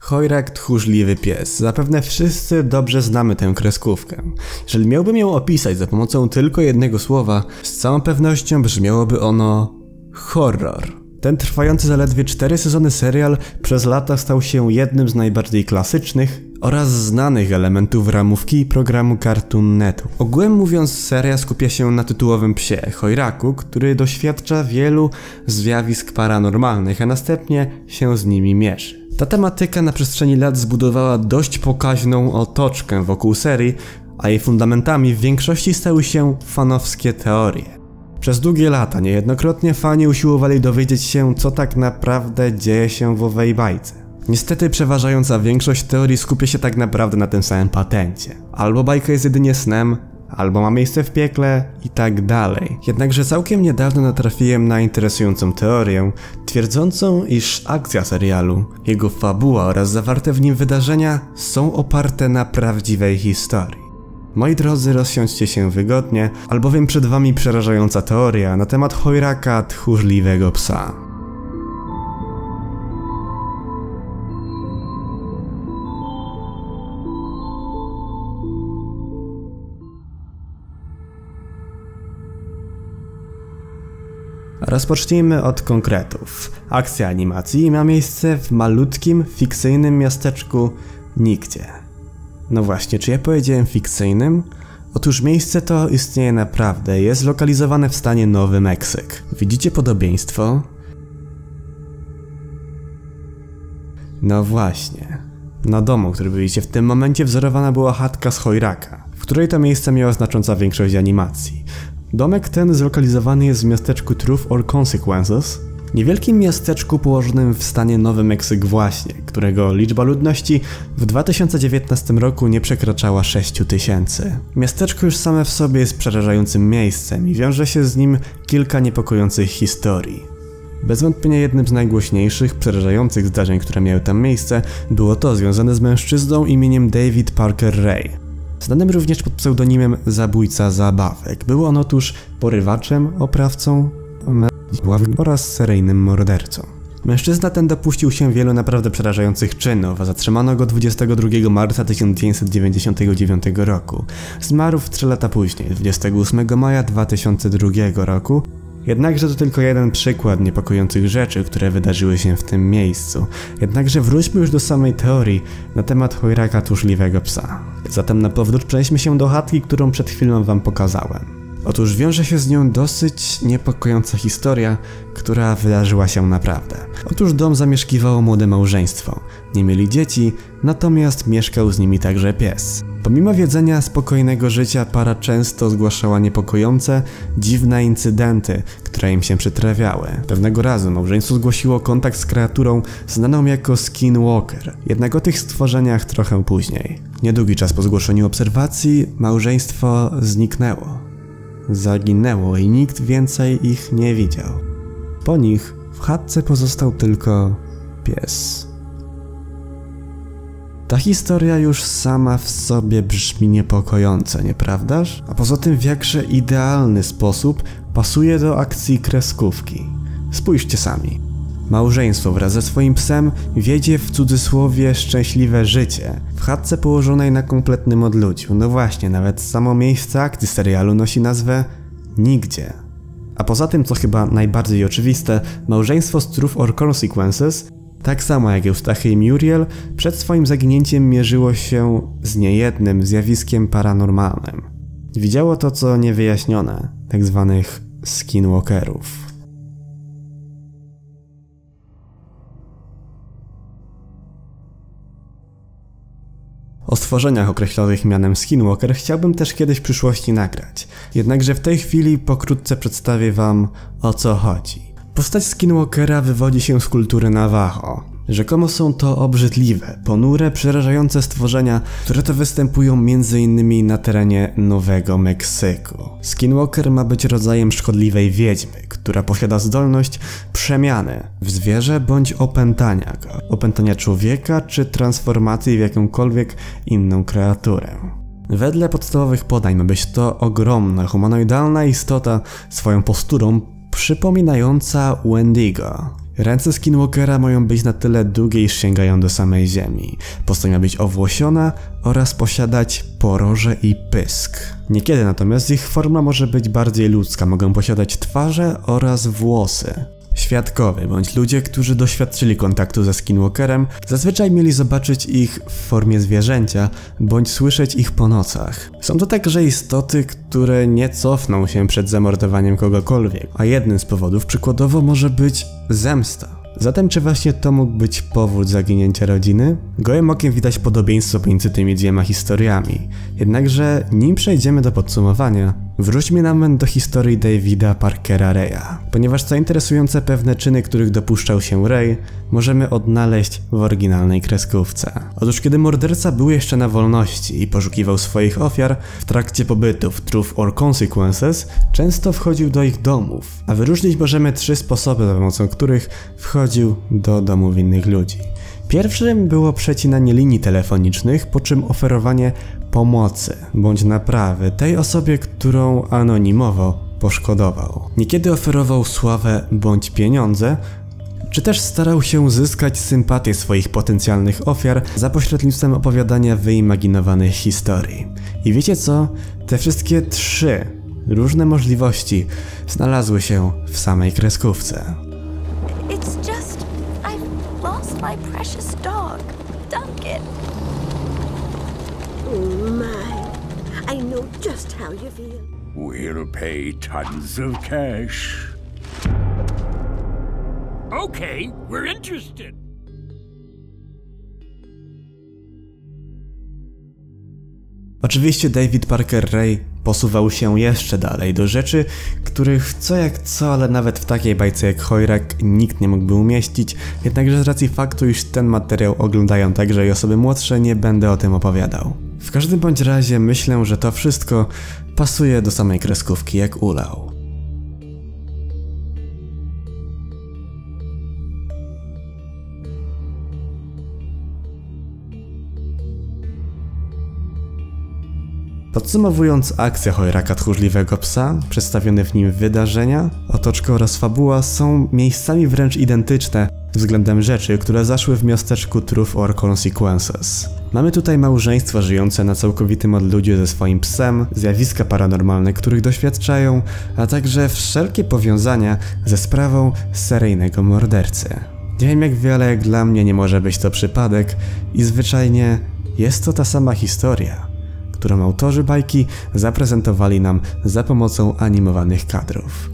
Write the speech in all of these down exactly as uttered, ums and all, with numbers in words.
Hojrak tchórzliwy pies. Zapewne wszyscy dobrze znamy tę kreskówkę. Jeżeli miałbym ją opisać za pomocą tylko jednego słowa, z całą pewnością brzmiałoby ono horror. Ten trwający zaledwie cztery sezony serial przez lata stał się jednym z najbardziej klasycznych oraz znanych elementów ramówki programu Cartoon Network. Ogółem mówiąc, seria skupia się na tytułowym psie, Hojraku, który doświadcza wielu zjawisk paranormalnych, a następnie się z nimi mierzy. Ta tematyka na przestrzeni lat zbudowała dość pokaźną otoczkę wokół serii, a jej fundamentami w większości stały się fanowskie teorie. Przez długie lata niejednokrotnie fani usiłowali dowiedzieć się, co tak naprawdę dzieje się w owej bajce. Niestety przeważająca większość teorii skupia się tak naprawdę na tym samym patencie. Albo bajka jest jedynie snem, albo ma miejsce w piekle i tak dalej. Jednakże całkiem niedawno natrafiłem na interesującą teorię, twierdzącą, iż akcja serialu, jego fabuła oraz zawarte w nim wydarzenia są oparte na prawdziwej historii. Moi drodzy, rozsiądźcie się wygodnie, albowiem przed wami przerażająca teoria na temat Hojraka tchórzliwego psa. Rozpocznijmy od konkretów. Akcja animacji ma miejsce w malutkim, fikcyjnym miasteczku nigdzie. No właśnie, czy ja powiedziałem fikcyjnym? Otóż miejsce to istnieje naprawdę, jest zlokalizowane w stanie Nowy Meksyk. Widzicie podobieństwo? No właśnie. Na domu, który widzicie w tym momencie, wzorowana była chatka z Hojraka, w której to miejsce miała znacząca większość animacji. Domek ten zlokalizowany jest w miasteczku Truth or Consequences, niewielkim miasteczku położonym w stanie Nowy Meksyk właśnie, którego liczba ludności w dwa tysiące dziewiętnastym roku nie przekraczała sześciu tysięcy. Miasteczko już same w sobie jest przerażającym miejscem i wiąże się z nim kilka niepokojących historii. Bez wątpienia jednym z najgłośniejszych, przerażających zdarzeń, które miały tam miejsce, było to związane z mężczyzną imieniem David Parker Ray, znanym również pod pseudonimem Zabójca Zabawek. Był on otóż porywaczem, oprawcą oraz seryjnym mordercą. Mężczyzna ten dopuścił się wielu naprawdę przerażających czynów, a zatrzymano go dwudziestego drugiego marca tysiąc dziewięćset dziewięćdziesiątego dziewiątego roku. Zmarł w trzy lata później, dwudziestego ósmego maja dwa tysiące drugiego roku. Jednakże to tylko jeden przykład niepokojących rzeczy, które wydarzyły się w tym miejscu. Jednakże wróćmy już do samej teorii na temat Hojraka tchórzliwego psa. Zatem na powrót przejdźmy się do chatki, którą przed chwilą wam pokazałem. Otóż wiąże się z nią dosyć niepokojąca historia, która wydarzyła się naprawdę. Otóż dom zamieszkiwało młode małżeństwo. Nie mieli dzieci, natomiast mieszkał z nimi także pies. Pomimo wiedzenia spokojnego życia, para często zgłaszała niepokojące, dziwne incydenty, które im się przytrafiały. Pewnego razu małżeństwo zgłosiło kontakt z kreaturą znaną jako Skinwalker, jednak o tych stworzeniach trochę później. Niedługi czas po zgłoszeniu obserwacji małżeństwo zniknęło. Zaginęło i nikt więcej ich nie widział. Po nich w chatce pozostał tylko pies. Ta historia już sama w sobie brzmi niepokojąco, nieprawdaż? A poza tym w jakże idealny sposób pasuje do akcji kreskówki. Spójrzcie sami. Małżeństwo wraz ze swoim psem wiedzie w cudzysłowie szczęśliwe życie w chatce położonej na kompletnym odludziu. No właśnie, nawet samo miejsce akcji serialu nosi nazwę Nigdzie. A poza tym, co chyba najbardziej oczywiste, małżeństwo z Truth or Consequences, tak samo jak Eustachy i Muriel, przed swoim zaginięciem mierzyło się z niejednym zjawiskiem paranormalnym. Widziało to, co niewyjaśnione, tak zwanych skinwalkerów. O stworzeniach określonych mianem Skinwalker chciałbym też kiedyś w przyszłości nagrać. Jednakże w tej chwili pokrótce przedstawię wam, o co chodzi. Postać Skinwalkera wywodzi się z kultury Navajo. Rzekomo są to obrzydliwe, ponure, przerażające stworzenia, które to występują między innymi na terenie Nowego Meksyku. Skinwalker ma być rodzajem szkodliwej wiedźmy, która posiada zdolność przemiany w zwierzę bądź opętania go, opętania człowieka czy transformacji w jakąkolwiek inną kreaturę. Wedle podstawowych podań ma być to ogromna, humanoidalna istota swoją posturą przypominająca Wendigo. Ręce Skinwalkera mają być na tyle długie, iż sięgają do samej ziemi. Postać ma być owłosiona oraz posiadać poroże i pysk. Niekiedy natomiast ich forma może być bardziej ludzka, mogą posiadać twarze oraz włosy. Świadkowie bądź ludzie, którzy doświadczyli kontaktu ze Skinwalkerem, zazwyczaj mieli zobaczyć ich w formie zwierzęcia bądź słyszeć ich po nocach. Są to także istoty, które nie cofną się przed zamordowaniem kogokolwiek, a jednym z powodów przykładowo może być zemsta. Zatem czy właśnie to mógł być powód zaginięcia rodziny? Gołym okiem widać podobieństwo pomiędzy tymi dwiema historiami. Jednakże nim przejdziemy do podsumowania, wróćmy na moment do historii Davida Parkera Raya, ponieważ co interesujące, pewne czyny, których dopuszczał się Ray, możemy odnaleźć w oryginalnej kreskówce. Otóż kiedy morderca był jeszcze na wolności i poszukiwał swoich ofiar, w trakcie pobytu w Truth or Consequences często wchodził do ich domów, a wyróżnić możemy trzy sposoby, za pomocą których wchodził do domów innych ludzi. Pierwszym było przecinanie linii telefonicznych, po czym oferowanie pomocy bądź naprawy tej osobie, którą anonimowo poszkodował. Niekiedy oferował sławę bądź pieniądze, czy też starał się zyskać sympatię swoich potencjalnych ofiar za pośrednictwem opowiadania wyimaginowanych historii. I wiecie co? Te wszystkie trzy różne możliwości znalazły się w samej kreskówce. It's just I've lost my precious dog, Duncan. Oh my, I know just how you feel. We'll pay tons of cash. Okay, we're interested. Oczywiście David Parker Ray posuwał się jeszcze dalej do rzeczy, których co jak co, ale nawet w takiej bajce jak Chojrak nikt nie mógłby umieścić, jednakże z racji faktu, iż ten materiał oglądają także i osoby młodsze, nie będę o tym opowiadał. W każdym bądź razie myślę, że to wszystko pasuje do samej kreskówki jak ulał. Podsumowując, akcja Chojraka Tchórzliwego Psa, przedstawione w nim wydarzenia, otoczka oraz fabuła są miejscami wręcz identyczne względem rzeczy, które zaszły w miasteczku Truth or Consequences. Mamy tutaj małżeństwo żyjące na całkowitym odludziu ze swoim psem, zjawiska paranormalne, których doświadczają, a także wszelkie powiązania ze sprawą seryjnego mordercy. Nie wiem jak wiele, jak dla mnie nie może być to przypadek i zwyczajnie jest to ta sama historia, którą autorzy bajki zaprezentowali nam za pomocą animowanych kadrów.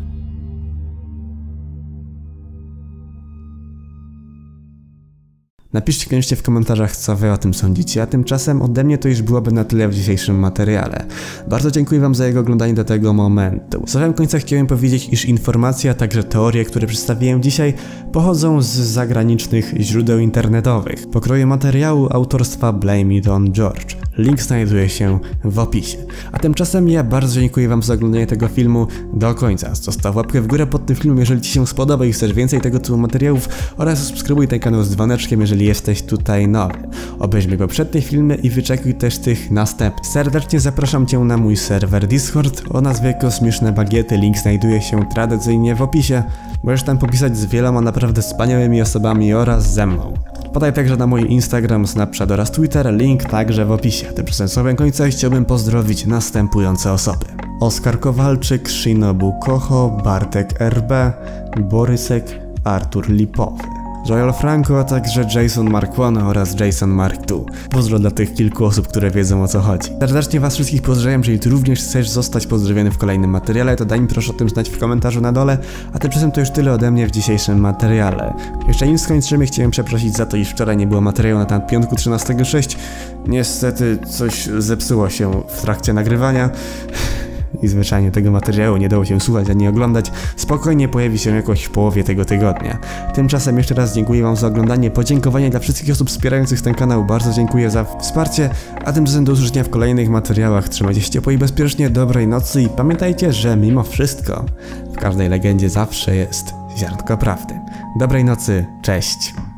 Napiszcie koniecznie w komentarzach, co wy o tym sądzicie, a tymczasem ode mnie to już byłoby na tyle w dzisiejszym materiale. Bardzo dziękuję wam za jego oglądanie do tego momentu. W samym końcu chciałem powiedzieć, iż informacje, a także teorie, które przedstawiłem dzisiaj, pochodzą z zagranicznych źródeł internetowych, pokroju materiału autorstwa Blame It on George. Link znajduje się w opisie. A tymczasem ja bardzo dziękuję wam za oglądanie tego filmu do końca. Zostaw łapkę w górę pod tym filmem, jeżeli ci się spodoba i chcesz więcej tego typu materiałów, oraz subskrybuj ten kanał z dzwoneczkiem, jeżeli jesteś tutaj nowy. Obejrzyj poprzednie filmy i wyczekuj też tych następnych. Serdecznie zapraszam cię na mój serwer Discord o nazwie Kosmiczne Bagiety. Link znajduje się tradycyjnie w opisie. Możesz tam popisać z wieloma naprawdę wspaniałymi osobami oraz ze mną. Podaj także na mój Instagram, Snapchat oraz Twitter, link także w opisie. Tymczasem sobie końca chciałbym pozdrowić następujące osoby: Oskar Kowalczyk, Shinobu Kocho, Bartek R B, Borysek, Artur Lipowy, Joel Franco, a także Jason Mark jeden oraz Jason Mark dwa. Pozdro dla tych kilku osób, które wiedzą o co chodzi. Serdecznie was wszystkich pozdrawiam, jeżeli ty również chcesz zostać pozdrowiony w kolejnym materiale, to daj mi proszę o tym znać w komentarzu na dole, a tymczasem to już tyle ode mnie w dzisiejszym materiale. Jeszcze nim skończymy, chciałem przeprosić za to, iż wczoraj nie było materiału na temat piątku trzynastego sześć. Niestety coś zepsuło się w trakcie nagrywania i zwyczajnie tego materiału nie dało się słuchać ani oglądać. Spokojnie pojawi się jakoś w połowie tego tygodnia. Tymczasem jeszcze raz dziękuję wam za oglądanie, podziękowanie dla wszystkich osób wspierających ten kanał, bardzo dziękuję za wsparcie, a tymczasem do usłyszenia w kolejnych materiałach. Trzymajcie się ciepło i bezpiecznie, dobrej nocy i pamiętajcie, że mimo wszystko w każdej legendzie zawsze jest ziarnko prawdy. Dobrej nocy, cześć!